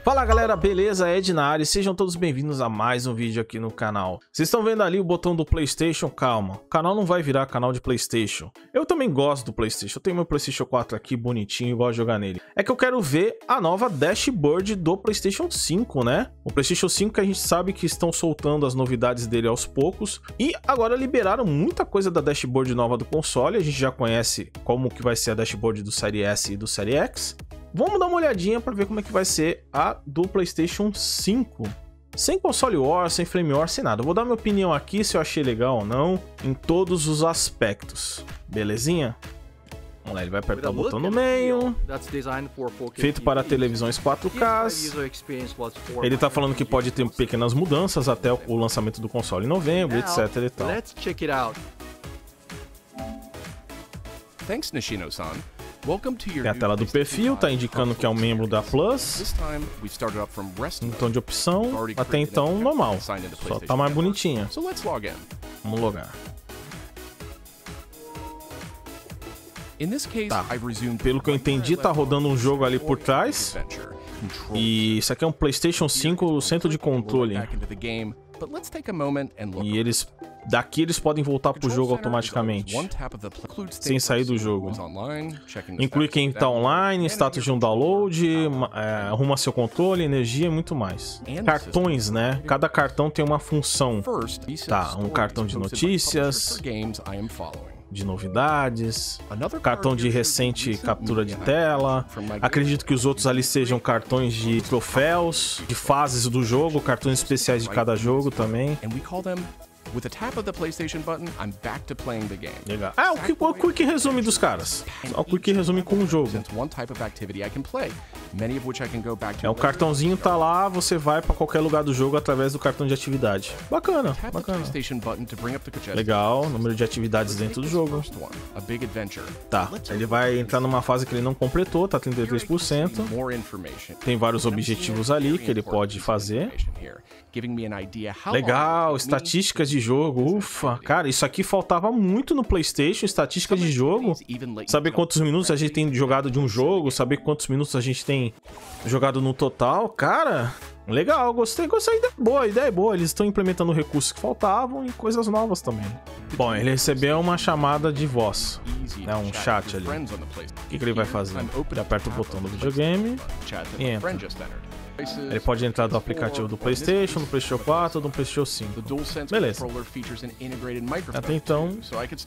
Fala galera, beleza? Ed na área e sejam todos bem-vindos a mais um vídeo aqui no canal. Vocês estão vendo ali o botão do PlayStation? Calma, o canal não vai virar canal de PlayStation. Eu também gosto do PlayStation, eu tenho meu PlayStation 4 aqui bonitinho e gosto de jogar nele. É que eu quero ver a nova dashboard do PlayStation 5, né? O PlayStation 5 que a gente sabe que estão soltando as novidades dele aos poucos e agora liberaram muita coisa da dashboard nova do console. A gente já conhece como que vai ser a dashboard do Série S e do Série X. Vamos dar uma olhadinha para ver como é que vai ser a do PlayStation 5. Sem console war, sem frame war, sem nada. Eu vou dar minha opinião aqui se eu achei legal ou não, em todos os aspectos. Belezinha? Vamos lá, ele vai apertar o botão no meio. Feito para televisões 4K. Ele tá falando que pode ter pequenas mudanças até o lançamento do console em novembro, etc e tal. Thanks, Nishino-san. Tem a tela do perfil, tá indicando que é um membro da Plus. Então de opção, até então normal, só tá mais bonitinha. Vamos logar. Tá. Pelo que eu entendi, tá rodando um jogo ali por trás. E isso aqui é um PlayStation 5 centro de controle. E daqui eles podem voltar pro jogo automaticamente, sem sair do jogo. Inclui quem tá online, status de um download, arruma seu controle, energia e muito mais. Cartões, né? Cada cartão tem uma função. Tá, um cartão de notícias, de novidades, cartão de recente captura de tela. Acredito que os outros ali sejam cartões de troféus, de fases do jogo, cartões especiais de cada jogo também. Legal. O quick resume dos caras. O quick resume com o jogo. O cartãozinho tá lá, você vai pra qualquer lugar do jogo através do cartão de atividade. Bacana, bacana. Legal, número de atividades dentro do jogo. Tá, ele vai entrar numa fase que ele não completou, tá 33%. Tem vários objetivos ali que ele pode fazer. Legal, estatísticas de jogo, ufa. Cara, isso aqui faltava muito no PlayStation, estatísticas de jogo. Saber quantos minutos a gente tem jogado de um jogo, saber quantos minutos a gente tem jogado no total. Cara, legal, gostei, a ideia é boa. Eles estão implementando recursos que faltavam e coisas novas também. Bom, ele recebeu uma chamada de voz, né, um chat ali. O que ele vai fazer? Ele aperta o botão do videogame e entra. Ele pode entrar do aplicativo do PlayStation, do PlayStation 4 ou do PlayStation 5. Beleza. Até então...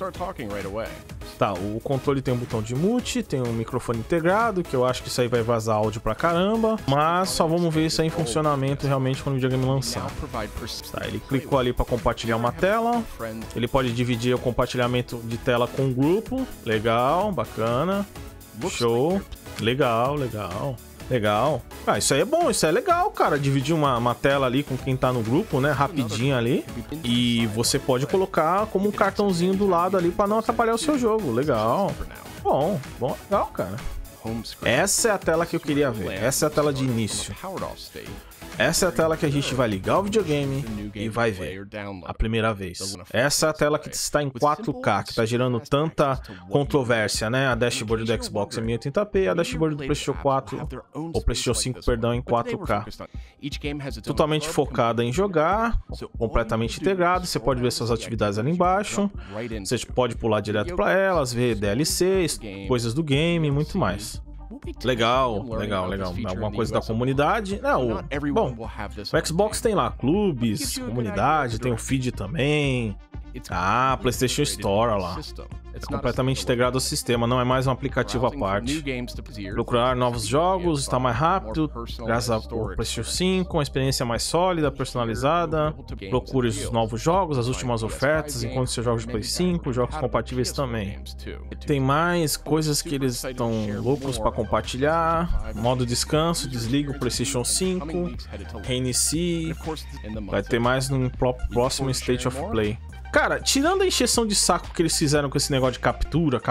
Tá, o controle tem um botão de mute, tem um microfone integrado, que eu acho que isso aí vai vazar áudio pra caramba. Mas só vamos ver isso aí em funcionamento realmente quando o videogame lançar. Tá, ele clicou ali pra compartilhar uma tela. Ele pode dividir o compartilhamento de tela com um grupo. Legal, bacana. Show. Legal, legal. Legal. Ah, isso aí é bom, isso aí é legal, cara. Dividir uma tela ali com quem tá no grupo, né? Rapidinho ali. E você pode colocar como um cartãozinho do lado ali pra não atrapalhar o seu jogo. Legal. Bom, legal, cara. Essa é a tela que eu queria ver. Essa é a tela de início. Essa é a tela que a gente vai ligar o videogame e vai ver a primeira vez. Essa é a tela que está em 4K, que está gerando tanta controvérsia, né? A dashboard do Xbox é 1080p, a dashboard do PlayStation 4, ou PlayStation 5, perdão, em 4K. Totalmente focada em jogar, completamente integrado. Você pode ver suas atividades ali embaixo. Você pode pular direto para elas, ver DLCs, coisas do game e muito mais. Legal. Alguma coisa da comunidade. Bom, o Xbox tem lá clubes, comunidade, tem o feed também. Ah, PlayStation Store lá. É completamente integrado ao sistema, não é mais um aplicativo à parte. Procurar novos jogos, está mais rápido, graças ao PlayStation 5, uma experiência mais sólida, personalizada. Procure os novos jogos, as últimas ofertas, encontre seus jogos de Play 5, jogos compatíveis também. Tem mais coisas que eles estão loucos para compartilhar. Modo descanso, desliga o PlayStation 5, reinicie. Vai ter mais no próximo State of Play. Cara, tirando a encheção de saco que eles fizeram com esse negócio de captura,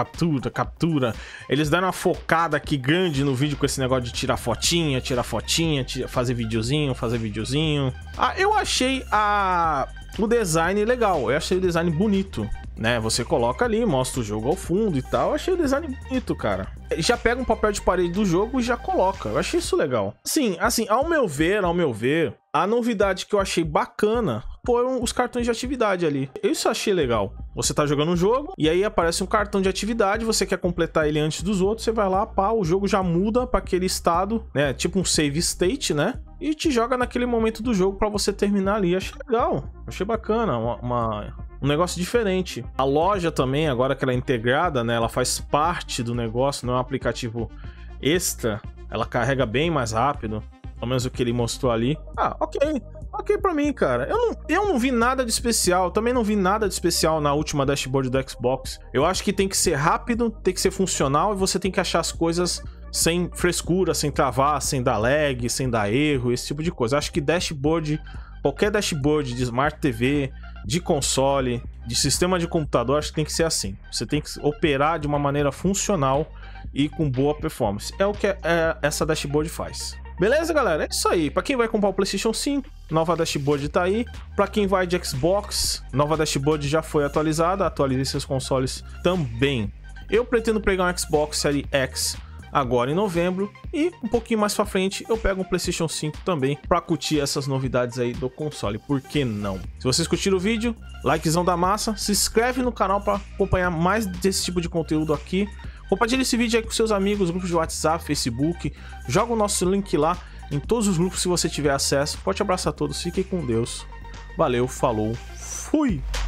eles deram uma focada aqui grande no vídeo com esse negócio de tirar fotinha, fazer videozinho. Ah, eu achei o design legal, eu achei o design bonito. né? Você coloca ali, mostra o jogo ao fundo e tal. Eu achei o design bonito, cara. Já pega um papel de parede do jogo e já coloca. Eu achei isso legal. Sim, assim, ao meu ver, a novidade que eu achei bacana foram os cartões de atividade ali. Isso eu achei legal. Você tá jogando um jogo e aí aparece um cartão de atividade, você quer completar ele antes dos outros, você vai lá, pá, o jogo já muda para aquele estado, né? Tipo um save state, né? E te joga naquele momento do jogo para você terminar ali. Achei legal, achei bacana, um negócio diferente. A loja também, agora que ela é integrada, né? Ela faz parte do negócio, não é um aplicativo extra. Ela carrega bem mais rápido, pelo menos o que ele mostrou ali. Ah, ok pra mim, cara. Eu não vi nada de especial. Também não vi nada de especial na última dashboard do Xbox. Eu acho que tem que ser rápido, tem que ser funcional e você tem que achar as coisas sem frescura, sem travar, sem dar lag, sem dar erro, esse tipo de coisa. Eu acho que dashboard, qualquer dashboard de Smart TV, de console, de sistema de computador, acho que tem que ser assim. Você tem que operar de uma maneira funcional e com boa performance. É o que essa dashboard faz. Beleza, galera? É isso aí. Pra quem vai comprar o PlayStation 5, nova dashboard tá aí. Pra quem vai de Xbox, nova dashboard já foi atualizada. Atualizei seus consoles também. Eu pretendo pegar um Xbox Series X agora em novembro. E um pouquinho mais pra frente eu pego um PlayStation 5 também pra curtir essas novidades aí do console. Por que não? Se vocês curtiram o vídeo, likezão da massa. Se inscreve no canal pra acompanhar mais desse tipo de conteúdo aqui. Compartilhe esse vídeo aí com seus amigos, grupos de WhatsApp, Facebook. Joga o nosso link lá em todos os grupos se você tiver acesso. Forte abraço a todos, fiquem com Deus. Valeu, falou, fui!